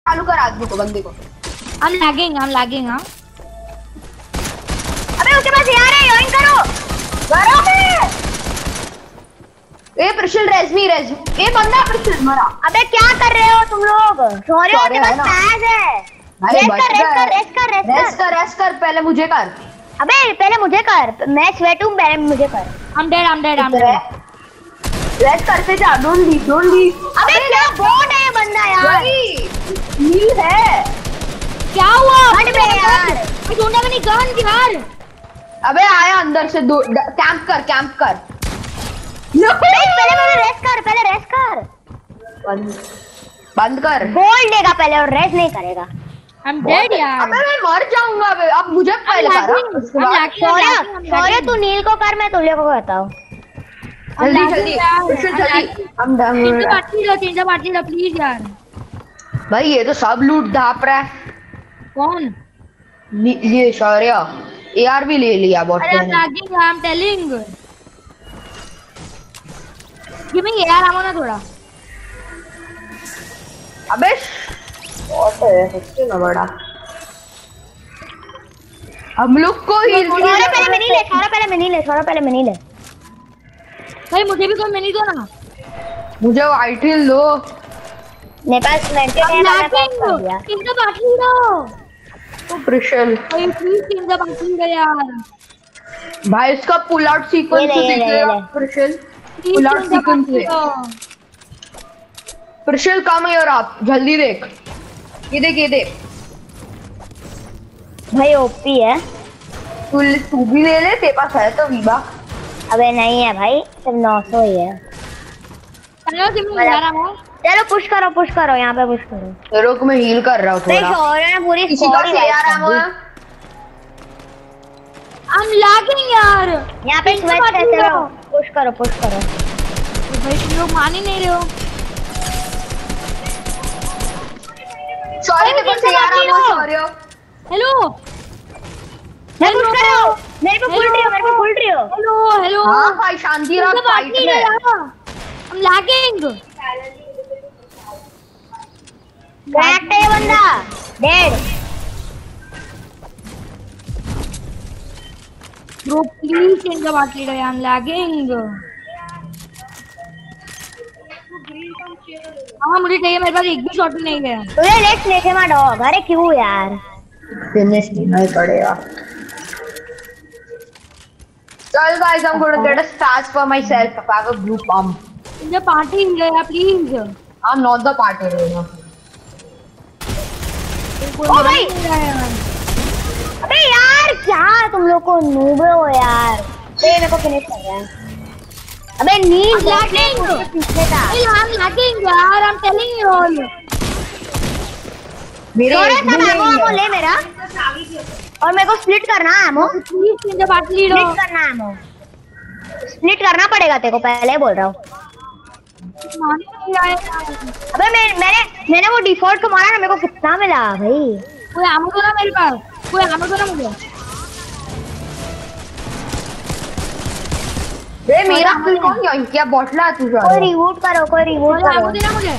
चालू कर आदमी को, बंदे को। I'm lagging हाँ। अबे उसके पास यार है, ज्वाइन करो। ए प्रशिल रेजमी ये बंदा प्रशिल मरा। अबे क्या कर रहे हो तुम लोग? सॉरी उसके पास पैज है। रेस्ट कर पहले मुझे कर। अबे पहले मुझे कर, मैं स्वेट हूं, पहले मुझे कर। I'm dead। रेस्ट करते जा, डोंट लीव। अबे क्या बॉट है ये बंदा यार? हील है। क्या हुआ? हट बे यार। I don't have any guns यार। अबे आया अंदर से, कैंप कर। पहले मुझे रेस्ट कर। बंद कर। गोल्ड देगा पहले और रेस्ट नहीं करेगा। I'm dead यार। अबे मैं मर जाऊंगा अबे, अब मुझे पहले कर। सॉरी तू नील को कर, मैं तुल्य को करता हूँ। जल्दी हम चेंज द पार्टी लो प्लीज यार। भाई ये तो सब लूट धाप रहा है। कौन? ये शौर्य AR भी ले लिया बॉट ने। I'm telling। Give me AR ammo ना थोड़ा। अबे बहुत है सच्ची ना बड़ा। हम लोग को पहले मिनी ले। भाई मुझे भी कोई मिनी दो ना। मुझे वाइट हिल दो। मेरे पास मेंटेन है, मैंने पास कर दिया। किंग द पार्टी दो। तो प्रशल भाई प्लीज किंग द पार्टी दो यार। भाई इसका पुल आउट सीक्वेंस देखेगा प्रशल। पुल आउट सीक्वेंस है। प्रशल कम है और आप जल्दी देख। ये देख भाई ओपी है। तू भी ले ले, तेरे पास है तो वीबा। अबे नहीं है भाई, सिर्फ 900 ही है। चलो पुश करो यहाँ पे पुश करो। रुक मैं हील कर रहा हूँ थोड़ा। पूरी I'm lagging यार। यहाँ पे स्वेट कैसे हो? पुश करो। भाई तुम लोग मान ही नहीं रहे हो। सॉरी तेरे पास यार सॉरी। हेलो मैं पुश कर रहा हूँ। मेरे पे फुल ट्री हो। हेलो हाँ भाई शांति रख, फाइट में। I'm lagging। क्रैक्ड है बंदा, dead. Bro please change the party लो, I'm lagging। हाँ मुझे चाहिए, मेरे पास एक भी शॉट नहीं है। तुझे लेट्स लेके मार डॉग। अरे क्यों यार? फिनिश नहीं पड़ेगा। चल guys, I'm going to get a stars for myself. I have a blue pump. In the party low please। I'm not the party लो। ओ भाई अबे यार क्या तुम लोग को नूब हो यार। ये मेरे को फिनिश कर रहा है। अबे नील पीछे था। I'm lagging यार, I'm telling you all। Ammo ले मेरा, और मेरे को स्प्लिट करना है एमो। स्प्लिट करना पड़ेगा तेरे को, पहले बोल रहा हूँ। अबे मैंने वो डिफॉल्ट को मारा ना, मेरे को कितना मिला भाई। कोई एमो दो ना मेरे पास, कोई एमो दो ना मुझे। बे मेरा किल कौन ज्वाइन किया? बॉटला तू जा। कोई रिबूट करो। एमो देना मुझे।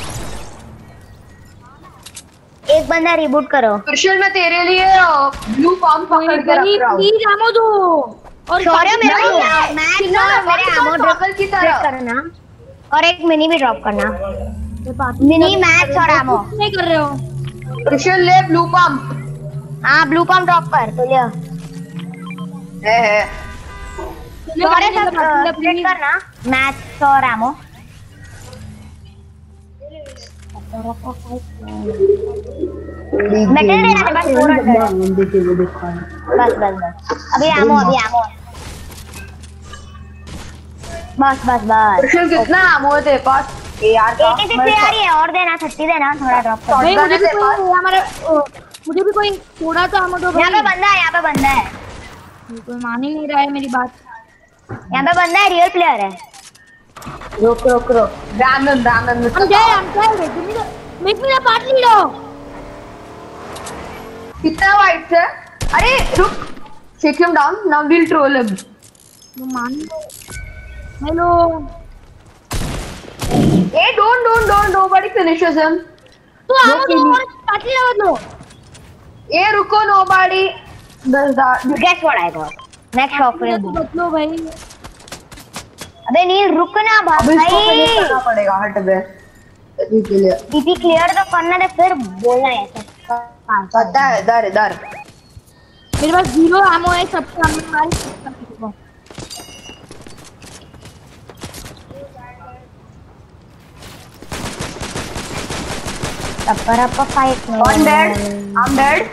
एक बंदा रिबूट करो। कृष्ण मैं तेरे लिए ब्लू पम्प पकड़ के रख रहा हूँ। प्लीज एमो दो। और शौर्य मेरे को मैच और मेरे एमो ड्रॉप की तरह करना, और एक मिनी भी ड्रॉप करना। मिनी मैच और एमो नहीं कर रहे हो। कृष्ण ले ब्लू पम्प। हाँ ब्लू पम्प ड्रॉप कर तो लिया है। शौर्य सब स्प्लिट करना, मैच और एमो। मेटल देना तेरे पास 400। बस अभी एमो बस कृष्ण कितना एमो है तेरे पास? यार 86 यार है, और देना 30 देना, थोड़ा ड्रॉप कर। मुझे भी कोई थोड़ा सा एमो दो। यहाँ पे बंदा है। कोई मान ही नहीं रहा है मेरी बात। यहाँ पे बंदा है, रियल प्लेयर है। रुक रैंडम पार्टी लो। कितना वाइट है? अरे रुक, shake him down, now will troll him. मान लो। Hello a don't nobody finishes him. तू आमो दो और पार्टी लगा दो। ये रुको nobody guess what I got next offer बदलो भाई। अबे नील रुक ना अब इसको भाई करना पड़ेगा हट बे डीपी क्लियर तो करना है फिर बोलना है ऐसे पता है इधर इधर मेरे पास 0 आमो है सबके सामने मार। टप्पा fight I'm dead. I'm dead.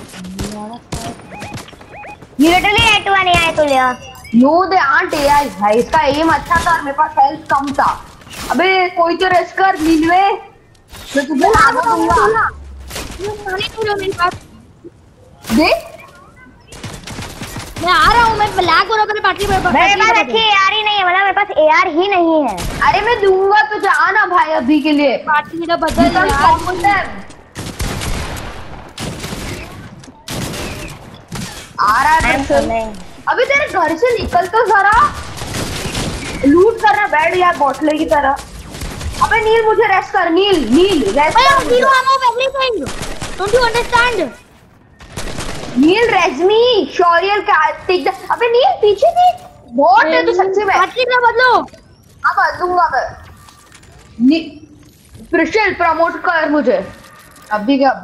You literally ate one AI तो लिया। No, they aren't AI भाई इसका एम अच्छा था मेरे पास हेल्थ कम था। अबे कोई तो रेस्ट कर नीलवे मैं तुझे आग दूंगा। ये पानी पूरा मेरे पास देख मैं आ रहा हूँ। मैं ब्लैक हो रहा हूँ पार्टी में। मेरे पास अच्छी AR ही नहीं है मतलब मेरे पास AR ही नहीं है। अरे मैं दूंगा तुझे आना भाई अभी के लिए पार्टी में बदल यार। आ रहा है अभी तेरे घर से निकल तो जरा लूट करना बैठ यार बोतले की तरह। अबे नील मुझे रेस्ट कर नील नील रेस्ट कर zero ammo everything don't you understand. Neel रेजमी शौर्य का टिक अबे नील पीछे देख बहुत है तू सच्ची में पार्टी में बदलो। अब बदलूंगा मैं प्रिशल प्रमोट कर मुझे अभी क्या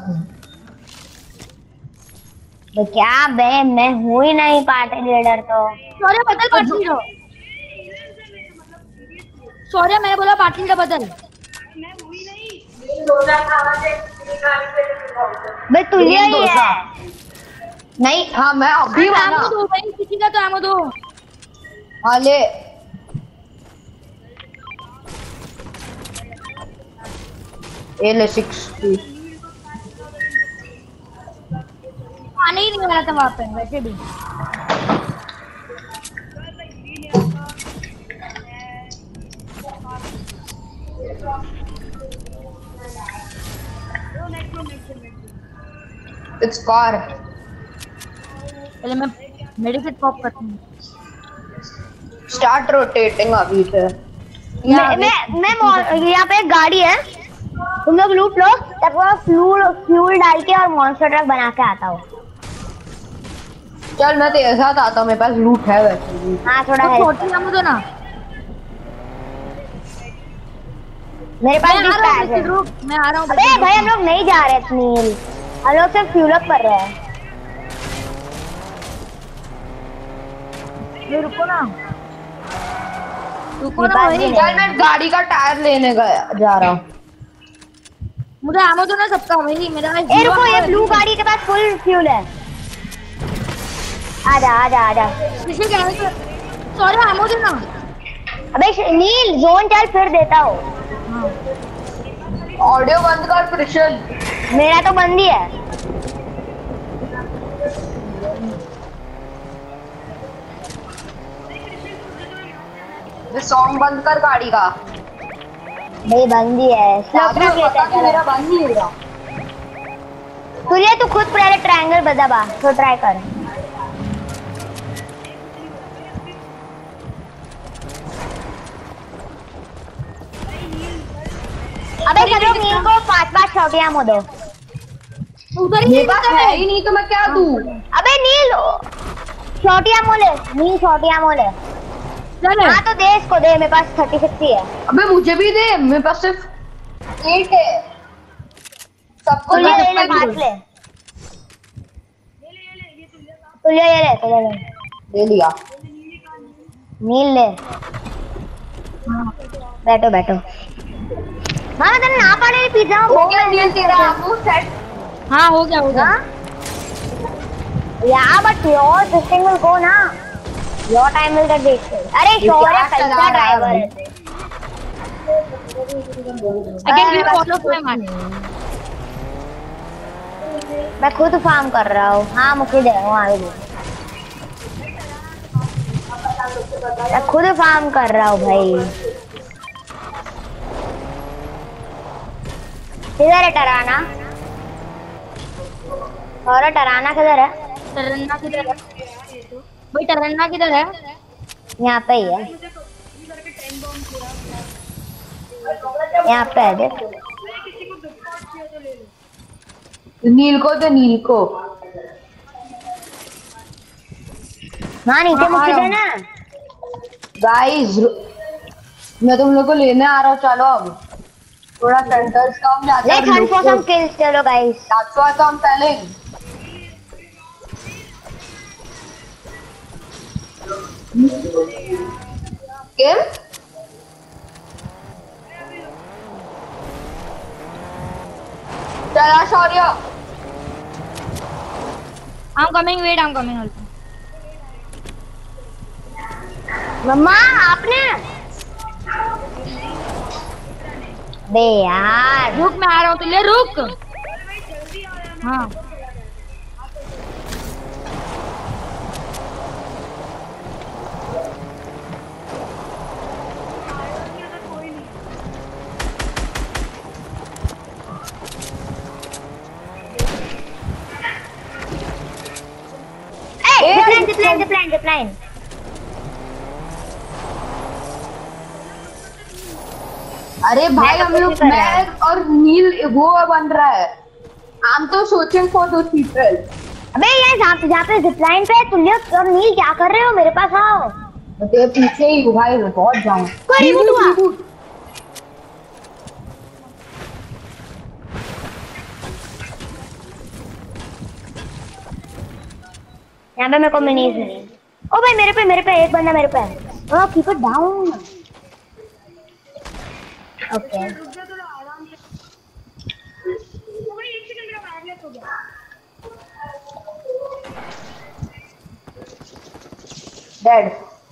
तो क्या बे मैं हूँ ही नहीं पार्टी लीडर तो। सॉरी बदल पार्टी लीडर। सॉरी मैंने बोला पार्टी लीडर बदल। बे तू ही है नहीं हाँ मैं अभी वाला आमो दो भाई किसी का तो आमो दो। हाँ ले ये ले 60 आने ही नहीं वाला था वहाँ पे वैसे भी। It's far. पहले मैं मेडिकेट पॉप करती हूँ। Start rotating अभी से। मैं यहाँ पे एक गाड़ी है तुम लोग लूट लो तब वो फ्यूल डाल के और मॉन्स्टर ट्रक बना के आता हूँ। चल मैं तेरे साथ आता हूँ मेरे पास लूट है वैसे भी। हाँ थोड़ा है छोटी आमो दो ना। मेरे पास भी मैं पैक है। आ रहा हूँ। अबे भाई हम लोग नहीं जा रहे नील हम लोग सिर्फ फ्यूल अप कर रहे हैं। रुको ना भाई। चल मैं गाड़ी का टायर लेने गया जा रहा हूँ। मुझे आमो दो ना सबका वही मेरा। ए रुको ये ब्लू गाड़ी के पास फुल फ्यूल है। आजा आजा आजा। सॉरी आमो दो ना। अबे नील जोन चल फिर देता हूँ। ऑडियो बंद कर प्रिशल। मेरा तो बंद ही है। सॉन्ग बंद कर गाड़ी का। भाई बंद ही है। मेरा बंद नहीं हो रहा। तुझे तू खुद पहले ट्रायंगल बजा तो ट्राई कर। अबे सब लोग नील को 5-5 शॉटियां मो दो। उधर मेरे पास है ही नहीं तो मैं क्या दूं? अबे नील शॉटियां मो ले नील शॉटियां मो ले। हाँ तो दे इसको दे मेरे पास 36 ही है। अबे मुझे भी दे मेरे पास सिर्फ 8 है। सबको ले बात ले। तू ले ले लिया। नील ले बैठो बैठो। हाँ मैं ना पाने पिज्जा हो गया नील तेरा आमो सेट। हाँ हो गया Yeah, but this thing will go ना। Your time will get wasted. अरे शौर्य कैसा ड्राइवर है। I can give all of my money. मैं खुद फार्म कर रहा हूँ। हाँ मुझे दे रहा हूँ मैं खुद फार्म कर रहा हूँ भाई। किधर है टराना? और टराना किधर है? टरन्ना किधर है? भाई टरन्ना किधर है? यहाँ पे ही है। यहाँ पे है देख। नील को तो नील को हाँ नीचे मुझे देना। गाइस मैं तुम लोग को लेने आ रहा हूँ, चलो अब थोड़ा सेंटर्स कम जाते let's hunt for some kills. चलो guys that's what I'm telling। Game चला Shaurya. I'm coming, wait, I'm coming also. मम्मा आपने बे यार रुक, मैं आ रहा हूँ, तू ले रुक। हाँ जिपलाइन। अरे भाई हम लोग मैं और नील वो बन रहा है। I'm तो सोचिंग फॉर दो पीपल। अबे ये जहाँ पे जिपलाइन पे तुम लोग और नील क्या कर रहे हो? मेरे पास आओ। मैं तेरे पीछे ही हूँ भाई, मैं पहुंच जाऊँ। यहाँ पे मेरे को मिनीज नहीं। ओ भाई मेरे पे एक बंदा मेरे पे है। Keep it down. Okay dead.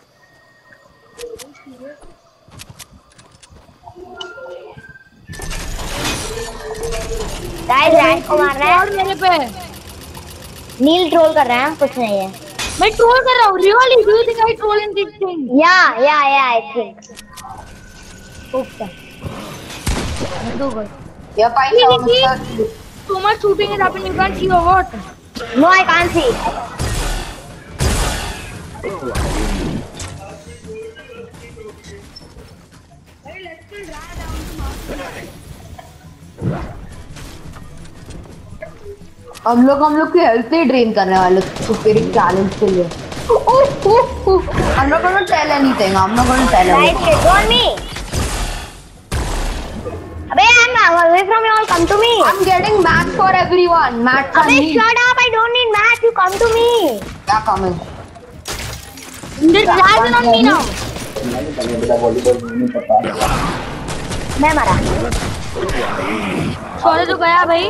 Guys को मार रहा है और मेरे पे नील ट्रोल कर रहा है। कुछ नहीं है, मैं ट्रोल कर रहा हूँ। Really do you think I troll in this thing? या I think okay Do good. Yeah, fine. So much shooting is happening. You can't see or what? No, I can't see. हम लोग की health ही drain करने वाले super challenge के लिए। I'm not gonna tell anything. I'm not gonna tell anything. Right, it's on me. Abey, I'm away from you all. Come to me. I'm getting mats for everyone. Mats for Abey, me. shut up. I don't need mats. You come to me. Yeah, coming. There's Dragon on me now. मैं मरा। Sorry तो गया भाई।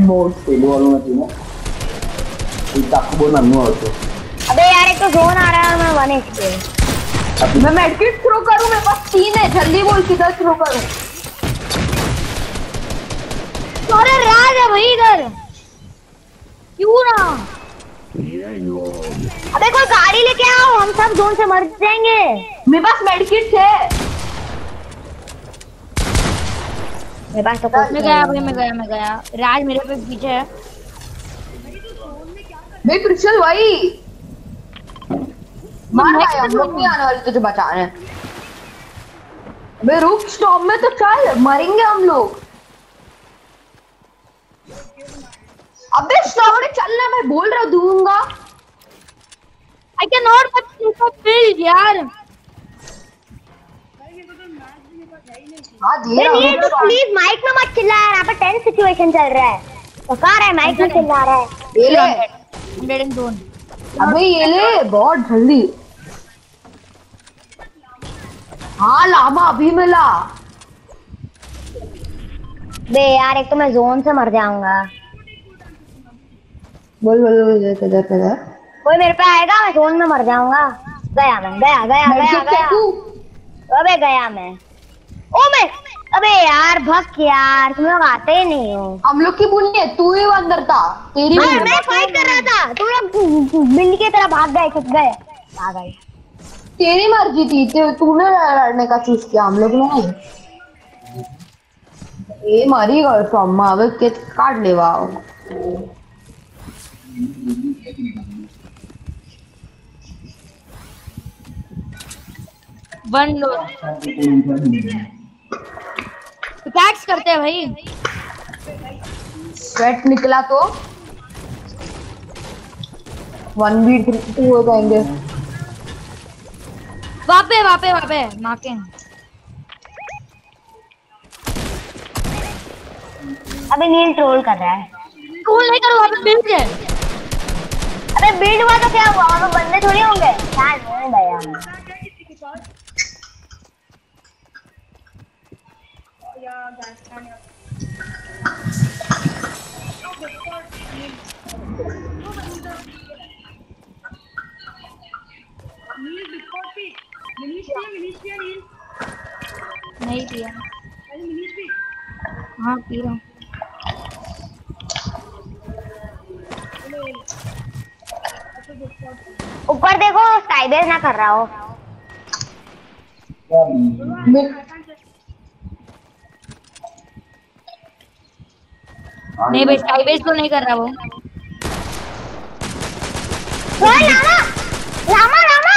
अबे यार एक तो zone आ रहा है और मैं 1 HP। मैं मेडकिट थ्रो करूं? मेरे पास 3 है। जल्दी बोल किधर थ्रो करूं? अरे राज है भाई इधर। क्यों ना? अबे कोई गाड़ी लेके आओ, हम सब जोन से मर जाएंगे। मेरे पास मेडकिट है। मेरे पास तो कुछ मैं गया भाई, मैं गया। राज मेरे पे पीछे है। भाई कृष्ण भाई मार भाई, हम लोग नहीं आने वाले तुझे बचाने। भाई रुक, स्टॉर्म में तो चल, मरेंगे हम लोग। अबे स्टॉर्म में चलना, मैं बोल रहा दूंगा। I cannot but build यार। हाँ दे रहा हूँ। तो प्लीज माइक में मत चिल्ला यार, यहाँ पे टेंस सिचुएशन चल रहा है। तो कहाँ रहा है माइक में चिल्ला रहा है। ये ले। 102। अबे ये ले बहुत जल्दी। हाँ लामा अभी मिला। बे यार एक तो मैं जोन से मर जाऊंगा। बोल किधर कोई मेरे पे आएगा, मैं जोन में मर जाऊंगा। गया मैं, गया। अबे गया मैं। ओ मैं, अबे यार भग यार, तुम लोग आते ही नहीं हो। हम लोग की भूल है, तू ही अंदर था। तेरी मैं फाइट कर रहा था, तुम लोग बिल्ली की तरह भाग गए, छुप गए, आ गए। तेरी मर्जी थी, तूने लड़ने का चूज किया, हम लोग ने। ये मरी गई सम्मा, अब काट ले वाओ। वन लो टैक्स करते हैं भाई। रेड निकला तो 1v2 हो जाएंगे। वहाँ पे मार्के। अबे नील ट्रोल कर रहा है। ट्रोल नहीं करो, वहाँ पे बिल्ड है। अबे बिल्ड हुआ तो क्या हुआ, वहाँ पे बंदे थोड़ी होंगे। क्या नहीं भैया, नहीं पिया। हाँ पी रहा हूँ। ऊपर देखो साइबेज ना कर रहा हो। नहीं भाई साइबेज तो नहीं कर रहा वो। लामा लामा लामा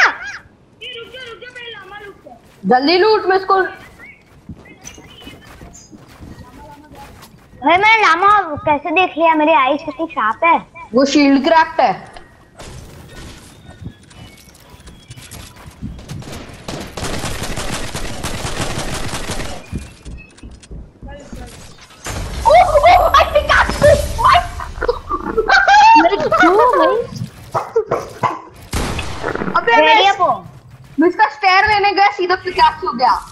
जल्दी लूट मैं इसको। भाई मैंने लामा कैसे देख लिया, मेरी आईज कितनी शार्प है। वो शील्ड क्रैक्ड है। अबे मैं इसका स्टेयर लेने गया, सीधा पिकैक्स हो गया।